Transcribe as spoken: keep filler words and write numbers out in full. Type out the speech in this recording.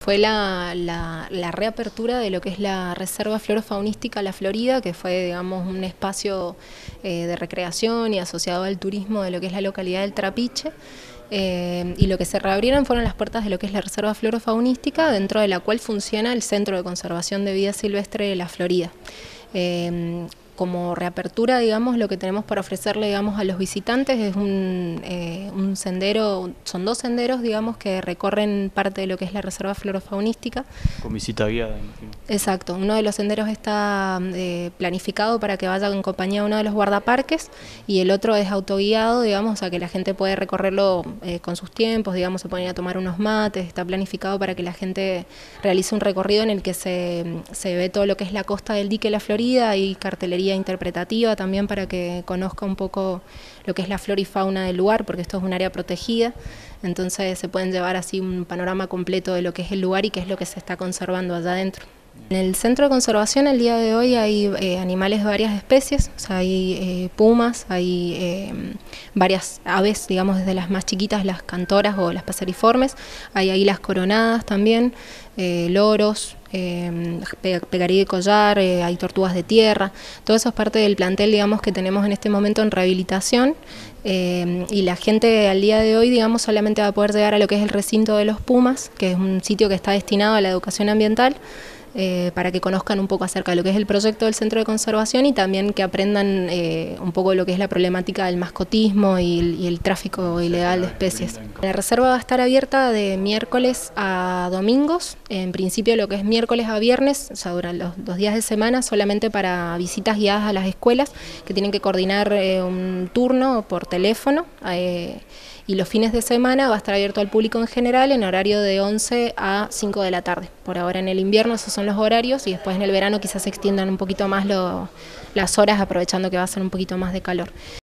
Fue la, la, la reapertura de lo que es la Reserva Florofaunística La Florida, que fue, digamos, un espacio eh, de recreación y asociado al turismo de lo que es la localidad del Trapiche. Eh, y lo que se reabrieron fueron las puertas de lo que es la Reserva Florofaunística, dentro de la cual funciona el Centro de Conservación de Vida Silvestre de La Florida. Eh, Como reapertura, digamos, lo que tenemos para ofrecerle, digamos, a los visitantes es un, eh, un sendero, son dos senderos, digamos, que recorren parte de lo que es la reserva florofaunística. Con visita guiada, imagino. Exacto, uno de los senderos está eh, planificado para que vaya en compañía de uno de los guardaparques y el otro es autoguiado, digamos, o sea que la gente puede recorrerlo eh, con sus tiempos, digamos, se pueden ir a tomar unos mates, está planificado para que la gente realice un recorrido en el que se, se ve todo lo que es la costa del dique La Florida y cartelería interpretativa también para que conozca un poco lo que es la flora y fauna del lugar, porque esto es un área protegida, entonces se pueden llevar así un panorama completo de lo que es el lugar y qué es lo que se está conservando allá adentro. En el centro de conservación el día de hoy hay eh, animales de varias especies, o sea, hay eh, pumas, hay eh, varias aves, digamos desde las más chiquitas, las cantoras o las paseriformes, hay águilas coronadas también, eh, loros, eh, pegarí de collar, eh, hay tortugas de tierra, todo eso es parte del plantel, digamos, que tenemos en este momento en rehabilitación. Eh, y la gente al día de hoy, digamos, solamente va a poder llegar a lo que es el recinto de los pumas, que es un sitio que está destinado a la educación ambiental, Eh, para que conozcan un poco acerca de lo que es el proyecto del centro de conservación y también que aprendan eh, un poco lo que es la problemática del mascotismo y el, y el tráfico ilegal de especies. La reserva va a estar abierta de miércoles a domingos, en principio lo que es miércoles a viernes, o sea, durante los dos días de semana, solamente para visitas guiadas a las escuelas, que tienen que coordinar eh, un turno por teléfono, eh, y los fines de semana va a estar abierto al público en general en horario de once a cinco de la tarde. Por ahora en el invierno esos son los horarios y después en el verano quizás se extiendan un poquito más lo, las horas, aprovechando que va a ser un poquito más de calor.